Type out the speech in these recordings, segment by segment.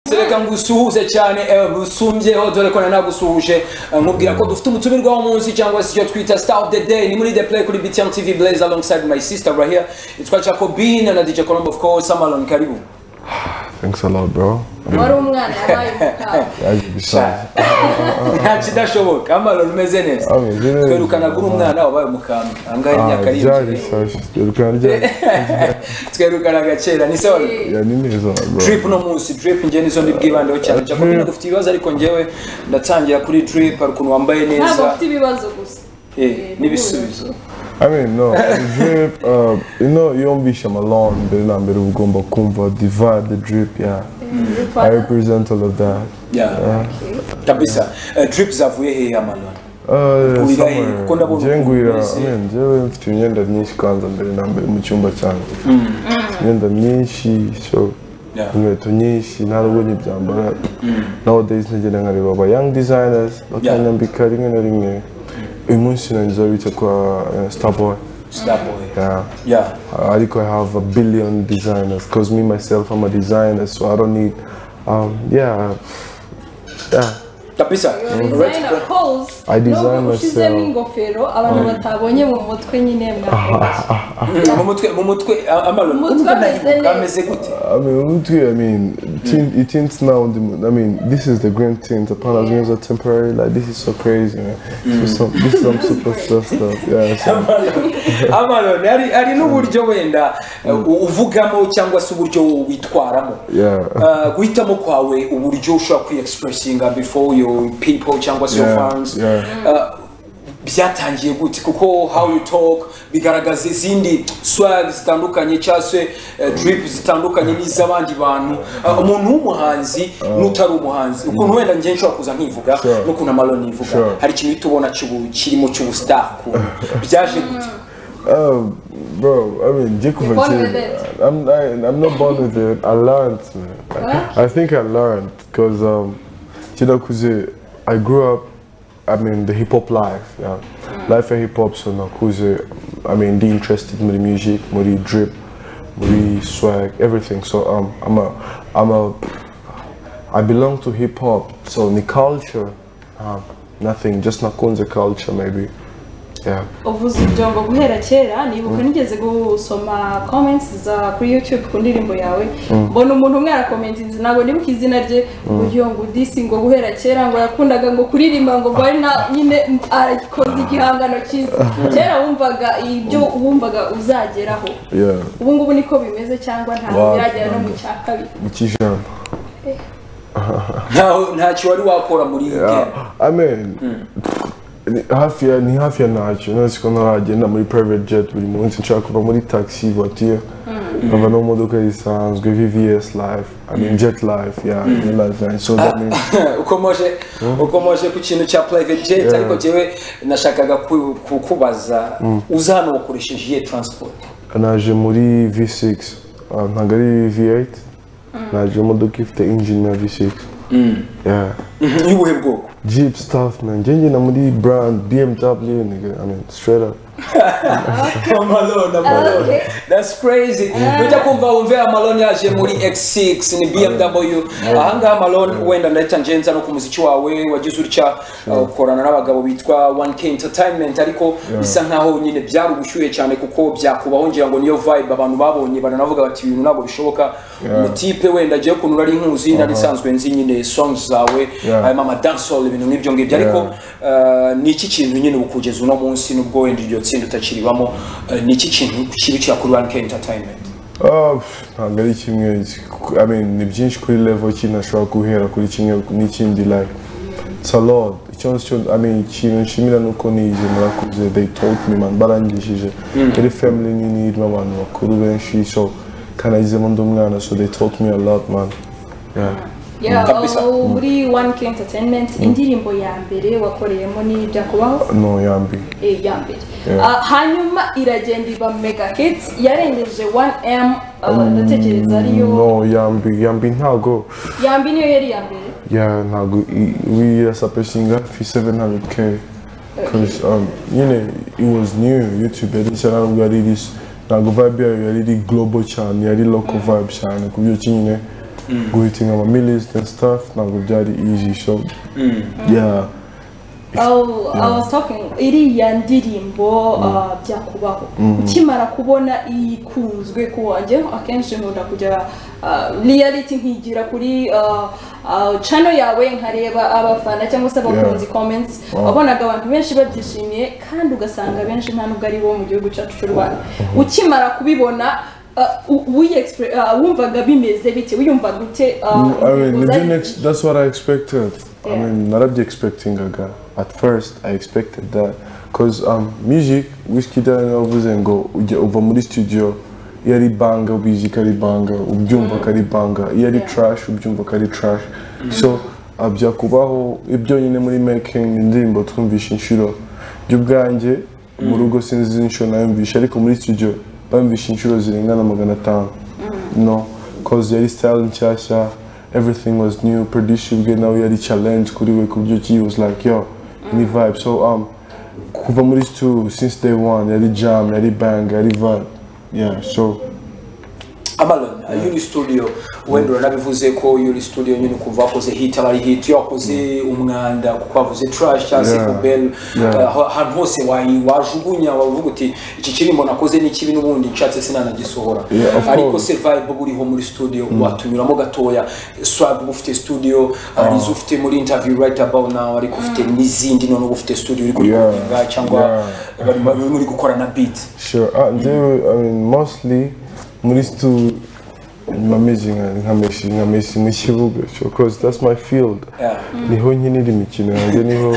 Sereka ngusuhuze cyane gusumbyeho dore ko nagusuhuje nkubwira ko dufite umutumirwa w'umunsi cyangwa se icyo twita star of the day ni muri the play kuri BTM TV Blaze alongside my sister right here. It's called Jacobin and DJ Colombo of course. Amalon, karibu. Thanks a lot, bro. Wari umwana yabaye umukambwe. Kidashoboka. Amalon umeze neza. Twerukana guru umwana wabaye umukambwe. Angahe imyaka y'injye. Twerukana gacera ni sawa. Ya ni neza, bro. Drip no munsi, drip nje nizo ndibwibandeho cyane. Jacobin dufite ibibazo ariko ngewe ndatangira kuri drip ariko wambaye neza. Ntabwo ufite ibibazo gusa. N'ibisubizo. I mean, no, drip, you know, you don't be Malone, but ugomba kumva the vibe, the drip, yeah. I represent all of that. Yeah. Kabisa. Drip zavuye he ya Malone? Jengwira, I mean, jewe mfite imyenda myinshi kwanza mbere na mbere mu cyumba cyane. Imyenda myinshi, so inkweto nyinshi ntabwo n'ibyambara. Nowadays ntegera nkareba aba young designers, bakanyambika rimwe na rimwe. Emotional anxiety kwa Starboy. Yeah. I have a billion designers because me myself I'm a designer, so I don't need Kapisa. I design myself. Ingofero abantu batabonye mu mutwe nyine mu mutwe Amalon kameze gute? I mean, it tints now. I mean, this is the green tint. Upon as wings are temporary. Like this is so crazy, man. This is some super stuff. Yeah. Amalon, ari n'uburyo wenda uvugamo cyangwa se uburyo witwaramo. Yeah. Guhitamo kwawe uburyo ushobora kwi-expressinga before your people cyangwa se your fans. Byatangiye gute kuko how you talk bigaragaza izindi swag zitandukanye cyangwa se drip zitandukanye n'iz'abandi bantu umuntu w'umuhanzi n'utari umuhanzi ukuntu wenda ngiye nshobora kuza nkivuga no kuna Malone ivuga hari ikintu tubona kirimo cy'ubustar byaje gute? Bro, I mean, I'm not born with it. I learned, man. I think I learned because I grew up. I mean, the hip hop life, life of hip hop. So now, I mean, the interested in the music, the drip, the swag, everything. So I belong to hip hop. So the culture, nothing, just Nakunze culture maybe. Yeah. Uvuze ibyo guhera kera nibuka nigeze gusoma comments za kuri YouTube ku ndirimbo yawe mbona umuntu umwe arakomentinze nago nibuka izina rye uburyo ngo disi ngo guhera kera ngo yakundaga ngo kuririmba ngo bari na nyine arakoze igihangano cyiza kera wumvaga ibyo wumvaga uzageraho ubu ngubu niko bimeze cyangwa nta biragera no mu cyakabiri ikijambo ntacyo wari wakora muri I mean hafi ya ntacyo nasiko naragenda muri private jet buri munsi nshaka kuva muri taxi voiture nkava no modoka isanzwe VVS life I mean jet life life so that means ukomoje ku kintu cya private jet ariko jewe nashakaga kukubaza uza hano ukoresheje iye transport naje muri V6 ntago ari V8 naje modoka ifite engine ya V6 y'ubuhe bwoko Jeep stuff, man. Changing the brand BMW, nigga. I mean, straight up. Malone. That's crazy. Nujya kumva umva Malone yaje muri X6 ni BMW. Ahanga Malone wenda ndahita ngenza no ku muziki wawe wagize urya ukorana n'abagabo bitwa 1K Entertainment ariko bisa nkaho nyine byari ubushyuhe cyane kuko byakubaho ngira ngo niyo vibe abantu babonye baranavuga bati ibintu nabo bishoboka umutipe wenda je kunura ari nkuzi nari sanzwe nzi nyine songs zawe mama dancehall ibintu n'ibyo ngibyo ariko ni iki kintu nyine ukugeza uno munsi nubwo wenda iryo tsinda utakiribamo ni iki kintu kibi cyakuri 1K Entertainment? Ntabwo ari kimwe. I mean, ni byinshi kuri level kinashobora guhera kuri kimwe n'ikindi like it's a lot. I mean, ikintu nshimira nuko nize murakuze they taught me man barangishije very family need abantu bakuru benshi so kanagizemo ndi umwana so they taught me a lot man. Muri 1K Entertainment indirimbo ya mbere wakoreyemo ni byakubaho? No, yambi. Hanyuma iragenda iba mega hits yarengeje 1M ndatekereza ariyo. No, yambi ntago. Yambi niyo yari ya mbere? Ntago we are suppressing for 700K because it was new YouTube edition ntago vibe yari global cyane yari local vibe cyane kubyo kinye guhitinga ama millies and stuff ntabwo byari easy so yeah. I was talking iriya ndirimbo byakubaho ukimara kubona ikunzwe kuwanjye akenshi nkunda kujya reality nkigira kuri channel yawe nkareba abafana cyangwa se abakunzi comments wabonaga abantu benshi babyishimiye kandi ugasanga benshi nta nubwo ari bo mu gihugu cyacu cy'u Rwanda ukimara kubibona wumvaga bimeze bite wiyumva gute I mean that's what I expected. I mean narabye expecting at first I expected that because music Wizkid yavuze ngo ujya uva muri studio yari banga music ari banga ubyumva kari banga yari trash ubyumva kari trash so abya kubaho ibyo nyine muri making indirimbo twumvisha inshuro by'ubwanjye mu rugo sinzi inshuro nayumvisha ariko muri studio bamvisha inshuro zirenga na 500 no cause yari style nshyashya everything was new producer bwe nawe yari challenge kuri we kubyo ki was like yo ni vibe so kuva muri studio since day one yari jam yari bang yari vibe yeah so Amalon yuri studio wendo nabivuze ko yuri studio nyine kuva koze hit abari hit yakoze umwanda kuko avuze trash cyase kubel ahantu hose wajugunya wavuga uti iki kirimo nakoze ni kibi n'ubundi nshatse sinanagisohora ariko se vibe buriho muri studio watunyuramo gatoya swag ufite studio arizo ufite muri interview right about now ariko ufite n'izindi none ufite studio uri kuringa cyangwa bari muri gukora na beat sure I mean mostly muri stu amazing nka Messi mu kibuga because that's my field niho nkinira imikino yanjye niho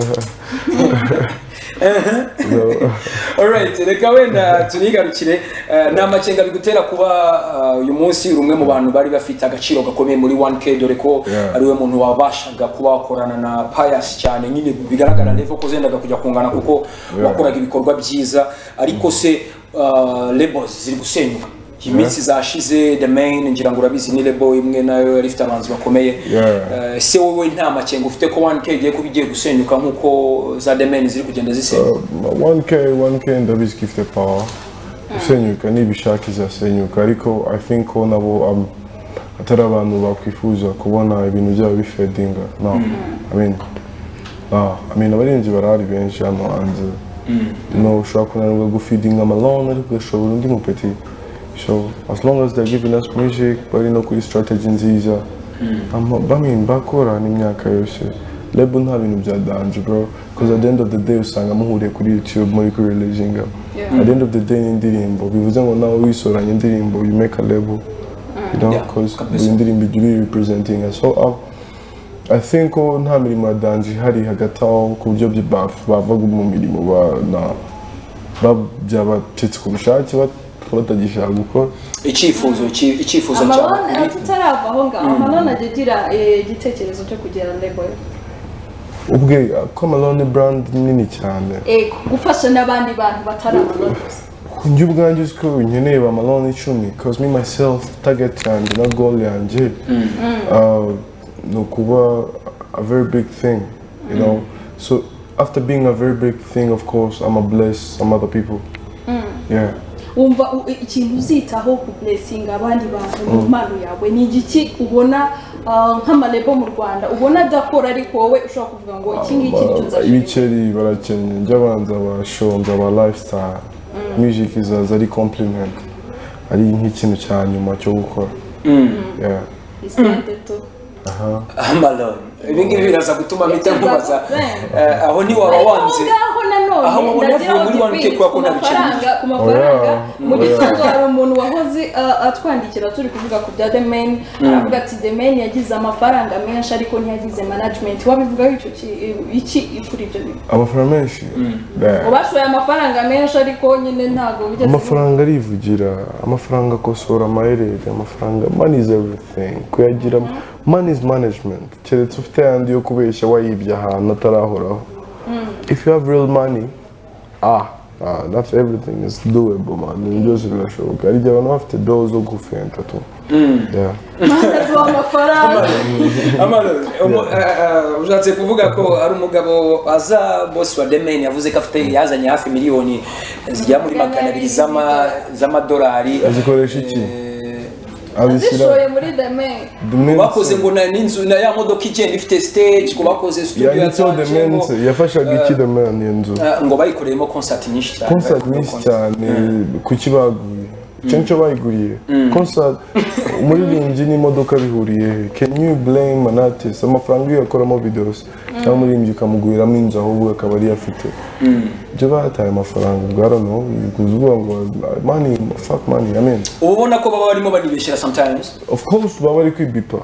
alright reka wenda tunigarukire namacenga bigutera kuba uyu munsi urumwe mu bantu bari bafite agaciro gakomeye muri 1K dore ko ariwe muntu wabashaga kuba wakorana na Pius cyane nyine bigaragara level ko zendaga kujya kungana kuko wakoraga ibikorwa byiza ariko se labels ziri gusenyuka iminsi zashize The Main ngira ngo urabizi ni label imwe nayo yari ifite abanzi bakomeye se wowe nta macenga ufite ko 1K igiye kubigiye gusenyuka nkuko za The Main ziri kugenda zisenyuka 1K ndabizi ifite power gusenyuka nibishaka izasenyuka ariko I think ko nabo atari abantu bakwifuza kubona ibintu byabo bifedinga no I mean abarinzi barahari benshi hano hanze no ushobora kunanirwa gufidinga amalone ariko ugashobora undi mupeti. So as long as they're giving us music, bari no kuri strategy nziza. Bakora n'imyaka yose. Label nta bintu bya danje bro, because at the end of the day usanga muhure kuri YouTube muri releasing. At the end of the day n'indirimbo bivuze ngo nawe wisoranye indirimbo you make a label. You know, because indirimbo iri representing us. So I think nta mirimo danje hari hagati aho ku buryo bavaga mu mirimo byabacitse ku bushake batagishaka gukora icyifuzo cyane tutarava aho ngaho Amalon agira igitekerezo cyo kugera label ubwe ko Amalon brand nini cyane gufasha n'abandi bantu batari Amalon njye ubwanjye uko nkeneye ba Amalon 10 cause me myself target yanjye na goal yanjye no kuba a very big thing you know so after being a very big thing of course I'm a bless some other people yeah umva ikintu uzitaho ku blessing abandi bantu mu mpano yawe ni igiki ubona nk'amalebo mu Rwanda ubona adakora ariko wowe ushobora kuvuga ngo iki ngiki nicyo ibiceri barakenye njyabanza bashonza aba lifestyle music izaza ari compliment ari nk'ikintu cya nyuma cyo gukora yeah Amalon ibingi biraza gutuma mitamubaza aho ni waba wanze aho mubona muri 1K kwa kona bicanye ku mafaranga mu gitondo hari umuntu wahoze atwandikira turi kuvuga ku bya The Main aravuga ati The Main yagize amafaranga menshi ariko ntiyagize management wabivuga iki kuri ibyo bintu amafaranga menshi ubashoye amafaranga menshi ariko nyine ntago bigeze amafaranga arivugira amafaranga akosora amayerere amafaranga money is everything kuyagira money is management keretse ufite yandi yo kubeshya wayibye ahantu atarahoraho if you have real money that's everything is doable man byose birashoboka ari abantu bafite doors zo gufenta tu Amalon uzatse kuvuga ko ari umugabo aza boss wa The Main yavuze ko afite yazanye hafi miliyoni zijya muri 200 z'amadolari azikoresha iki azishoye muri The Men bakoze ngo n'inzu na ya modoka igenda ifite stage ko bakoze studio ya The Men yafashaga iki The Men inzu ngo bayikoreyemo concert nyinshi cyane kuki baguye cyo bayiguriye concert umuririmbyi n'imodoka bihuriye can you blame an artist amafaranga iyo akoramo videos cyangwa umuririmbyi ukamugwiramo inzu ahubwo akaba ari afite byo bataye amafaranga bwarano kuzuvuga ngo money fuck money I mean ubona ko baba barimo banibeshera sometimes of course baba bari kwibipa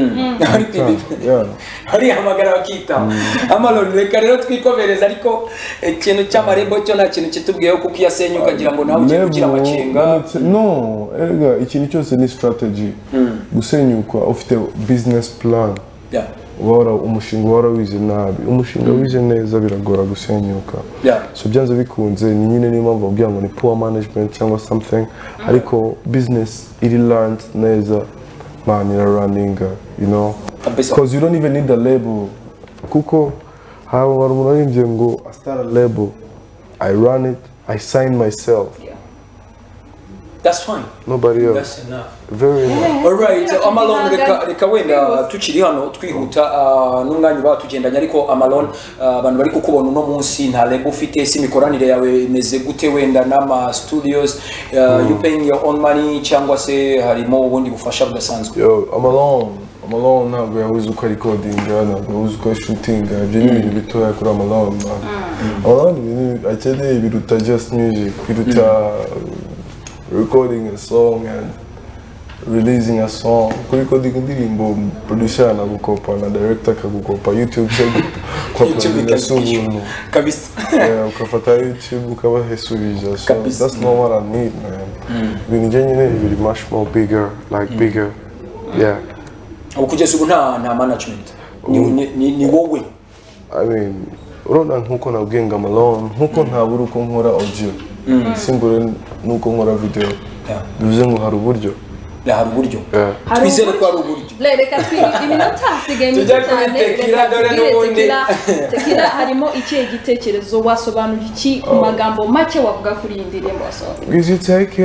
hari amagara bakita Amalon reka rero twikomereza ariko ikintu cy'amarembo cyo nta kintu kitubwiyeho kuko iyasenyuka kugira ngo nawe ujye kugira amacenga no erega ikintu cyose ni strategy gusenyuka ufite business plan umushinga warawize nabi umushinga wize neza biragora gusenyuka so byanze bikunze ni nyine niyo mpamvu babwira ngo ni poor management cyangwa something ariko business iri learned neza man ira running you know because you don't even need a label kuko haba barumuririmbye ngo I start a label I run it I sign myself that's fine nobody else that's enough very enough alright Amalon reka wenda tukiri hano twihuta n'umwanya batugendanye ariko Amalon abantu bari kukubona uno munsi nta lebo ufite si mikoranire yawe imeze gute wenda n'ama studios you paying your own money cyangwa se harimo ubundi bufasha budasanzwe Amalon ntabwo yabuze uko recordinga ntabwo yabuze uko shootinga ibyo ni ibintu bitoya kuri Amalon akeneye biruta just music biruta recording a song and releasing a song recording indirimbo producer anagukopa na director akagukopa YouTube kwa producer kabisa ukafata YouTube ukabahesubija so that's not what I need man ibintu njyenyine biri much more bigger like bigger yeah ukugeza ubu nta management ni wowe I mean urona nkuko nabwenga Amalon nkuko ntabura uko nkora audio simbure nuko nkora video bivuze ngo hari uburyo hari uburyo twizere ko hari uburyo reka iminota hasigaye mike cyane tekila harimo ikihe gitekerezo wasobanura iki ku magambo make wavuga kuri iyi ndirimbo wasobanura Gizi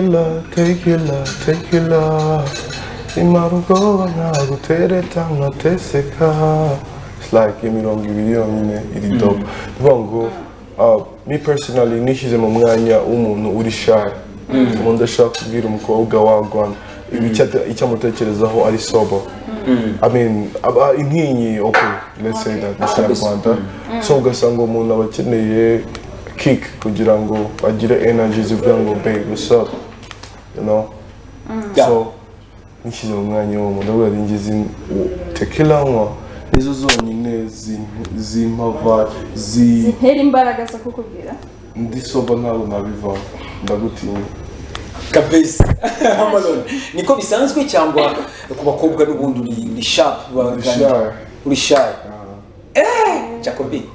tekila imarugo ntagutereta nkateseka it's like imirongo ibiri yonyine iri dope vuga ngo me personally nishize mu mwanya w'umuntu uri shy umuntu ashaka kubwira umukobwa wagwana icyo amutekerezaho ari sober I mean inkinyi okay let's say that ni Kinyarwanda so ugasanga umuntu aba akeneye kick kugira ngo agire energy zivuga ngo babe what's up you know so nishize mu mwanya w'umuntu ndavuga ngize tekila nkwa nizo zonyine zimpava zintera imbaraga zo kukubwira ndi sober ntabwo nabiva ndagutinya kabisa Amalon niko bisanzwe cyangwa ku bakobwa n'ubundi uri sharp uri shy Jacobi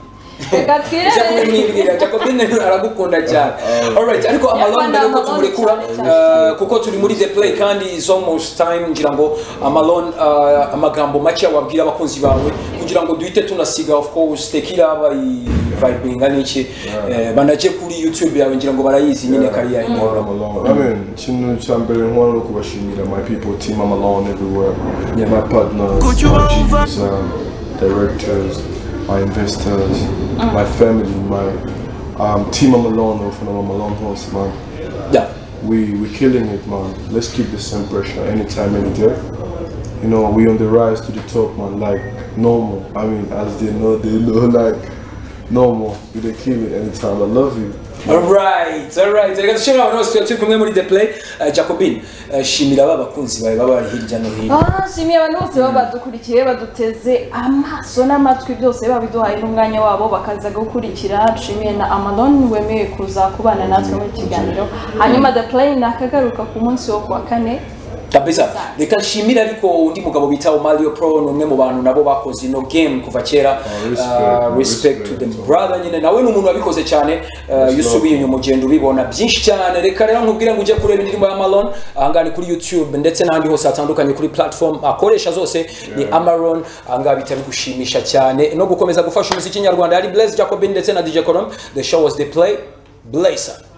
Jacobine aragukunda cyane alright ariko Amalon mbere ko tumurekura kuko turi muri the play kandi is almost time ngira ngo Amalon amagambo make wabwira abakunzi bawe kugira ngo duhite tunasiga of course tekila bari vibing n'iki banaje kuri YouTube yawe ngira ngo barayizi nyine career y'Amalon amen kintu cyambere nkora no kubashimira my people team Amalon everywhere my partners directors my investors, my family, my team Amalon from Amalon House, man. Yeah. We're killing it, man. Let's keep the same pressure anytime, any day. You know, we on the rise to the top, man. Like normal. I mean, as they know, like normal. We they kill it anytime. I love you. Alright. Reka dushimira abantu bose turi kumwe muri The Play. Jacobine, shimira abakunzi bawe baba hirya no hino. Shimira abantu bose baba badukurikiye baduteze amaso n'amatwi byose babiduhaye n'umwanya wabo bakaza gukurikira. Shimira na Amalon wemeye kuza kubana natwe muri kiganiro. Hanyuma The Play nakagaruka ku munsi wo kwa kane. Kabisa reka nshimira ariko undi mugabo bita Mario Pro numwe mu bantu nabo bakoze no game kuva kera respect to them brother nyine nawe n'umuntu wabikoze cyane yusubiye inyuma ugenda ubibona byinshi cyane reka rero nkubwira ngo uje kureba indirimbo ya Amalon ahangani kuri YouTube ndetse n'ahandi hose hatandukanye kuri platform akoresha zose ni Amalon ahanga bitari gushimisha cyane no gukomeza gufasha umuziki nyarwanda ari Blaze Jacobine ndetse na DJ Colombe the show was The Play Blazer